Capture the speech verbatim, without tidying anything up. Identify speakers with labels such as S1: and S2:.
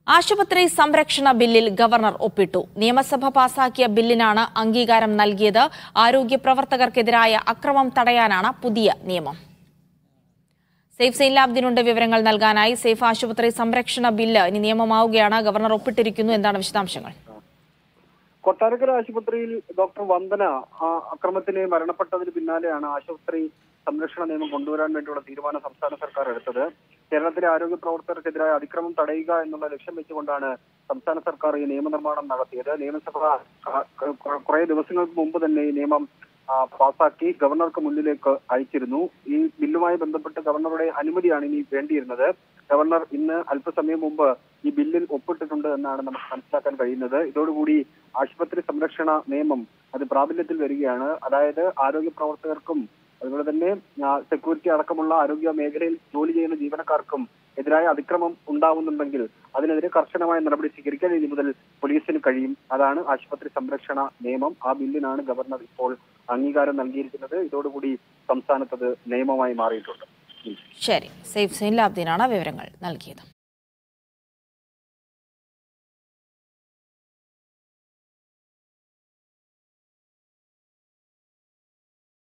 S1: ആശുപത്രി സംരക്ഷണ ബില്ലിൽ ഗവർണർ ഒപ്പിട്ടു. നിയമസഭ പാസാക്കിയ ബില്ലിനാണ് അംഗീകാരം നൽകിയത്. ആരോഗ്യ പ്രവർത്തകർക്കെതിരായ അക്രമം തടയാനാണ് പുതിയ നിയമം. സേഫ് സൈൻലാബ്ദിനുണ്ട് വിവരങ്ങൾ നൽകാനായി. സേഫ് ആശുപത്രി സംരക്ഷണ ബില്ല് ഇനി നിയമമാവുകയാണ്. ഗവർണർ ഒപ്പിട്ടിരിക്കുന്നു. എന്താണ് വിശദാംശങ്ങൾ?
S2: കൊട്ടാരക്കര ആശുപത്രിയിൽ ഡോക്ടർ വന്ദന അക്രമത്തിന് മരണപ്പെട്ടതിന് പിന്നാലെയാണ് ആശുപത്രി സംരക്ഷണ നിയമം കൊണ്ടുവരാൻ വേണ്ടിയുള്ള തീരുമാനം സംസ്ഥാന സർക്കാർ എടുത്തത്. കേരളത്തിലെ ആരോഗ്യ പ്രവർത്തകർക്കെതിരായ അതിക്രമം തടയുക എന്നുള്ള ലക്ഷ്യം വെച്ചുകൊണ്ടാണ് സംസ്ഥാന സർക്കാർ ഈ നിയമനിർമ്മാണം നടത്തിയത്. നിയമസഭ കുറെ ദിവസങ്ങൾക്ക് മുമ്പ് തന്നെ ഈ നിയമം പാസാക്കി ഗവർണർക്ക് മുന്നിലേക്ക് അയച്ചിരുന്നു. ഈ ബില്ലുമായി ബന്ധപ്പെട്ട് ഗവർണറുടെ അനുമതിയാണ് ഇനി വേണ്ടിയിരുന്നത്. ഗവർണർ ഇന്ന് അല്പസമയം മുമ്പ് ഈ ബില്ലിൽ ഒപ്പിട്ടിട്ടുണ്ട് എന്നാണ് നമുക്ക് മനസ്സിലാക്കാൻ കഴിയുന്നത്. ഇതോടുകൂടി ആശുപത്രി സംരക്ഷണ നിയമം അത് പ്രാബല്യത്തിൽ വരികയാണ്. അതായത് ആരോഗ്യ പ്രവർത്തകർക്കും അതുപോലെ തന്നെ സെക്യൂരിറ്റി അടക്കമുള്ള ആരോഗ്യ മേഖലയിൽ ജോലി ചെയ്യുന്ന ജീവനക്കാർക്കും എതിരായ അതിക്രമം ഉണ്ടാവുന്നുണ്ടെങ്കിൽ അതിനെതിരെ കർശനമായ നടപടി സ്വീകരിക്കാൻ ഇനി മുതൽ പോലീസിന് കഴിയും. അതാണ് ആശുപത്രി സംരക്ഷണ നിയമം. ആ ബില്ലിനാണ് ഗവർണർ ഇപ്പോൾ അംഗീകാരം നൽകിയിരിക്കുന്നത്. ഇതോടുകൂടി സംസ്ഥാനത്ത് അത് നിയമമായി മാറിയിട്ടുണ്ട്.
S1: ശരി, സേഫ് സൈൻലാബ്ദിനാണ് വിവരങ്ങൾ നൽകിയത്.